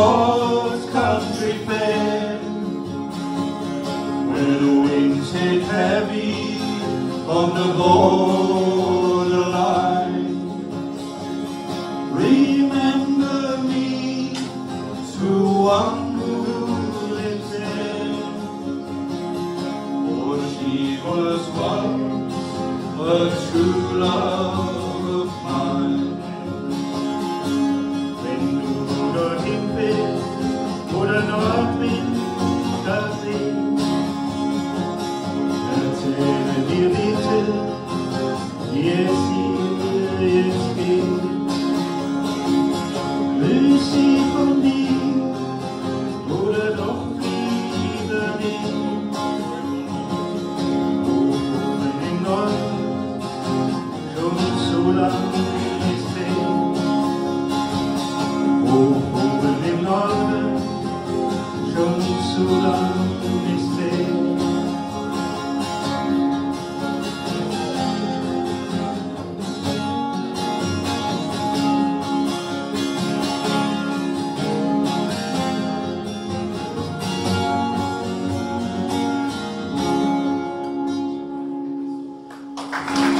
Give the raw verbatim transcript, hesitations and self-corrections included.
North Country Fair, where the winds hit heavy on the borderline. Remember me to one who lives there, for she was once a true love of mine. Wenn du dorthin fährst, wo der Nordwind das singt, erzähle mir bitte, wie es hier jetzt geht. Will sie von dir oder doch lieber nicht? Oben im Norden, schon so lang ist her. Oben im Norden, schon so lang ist her. Thank you.